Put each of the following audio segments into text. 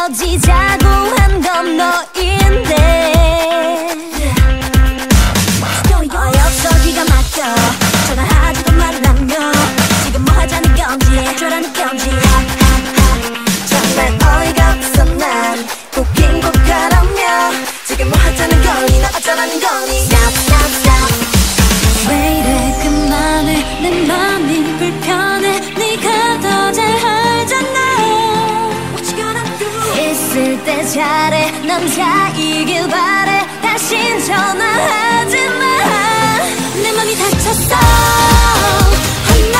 헤어지자고 한 건 너인데 어이없어 기가 막혀 전화하지도 말라며 지금 뭐 하자는 건지 어쩌라는 건지 정말 어이가 없어 난 웃긴 것 같으며 지금 뭐 하자는 거니 너 어쩌라는 거니 Stop stop stop 왜 이래 그만해 내 맘이 불편해 네가 더 잘 알잖아 What you gonna do 있을 때 잘해 남자이길 바래 다신 전화하지 마 내 맘이 다쳤어 Oh no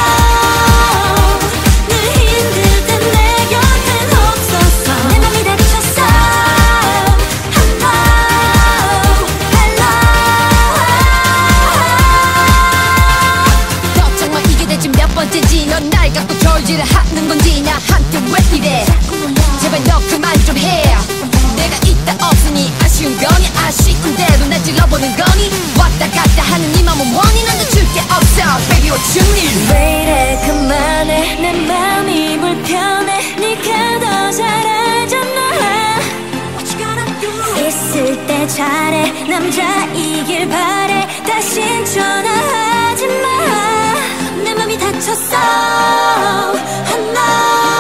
늘 힘들 때 내 곁엔 없었어 내 맘이 다쳤어 Hello Hello 걱정마 이게 대체 몇 번째지 넌 날 갖고 졸지를 하는 건지 나한테 왜 이래 제발 너 그만 좀 해 내가 있다 없으니 아쉬운 거니 아쉬운데도 날 찔러보는 거니 왔다 갔다 하는 네 맘은 원인 난 줄 게 없어 Baby what you need 왜 이래 그만해 내 맘이 불편해 네가 더 잘 알잖아 What you gonna do 있을 때 잘해 남자이길 바래 다신 전화하지 마 내 맘이 다쳤어 I know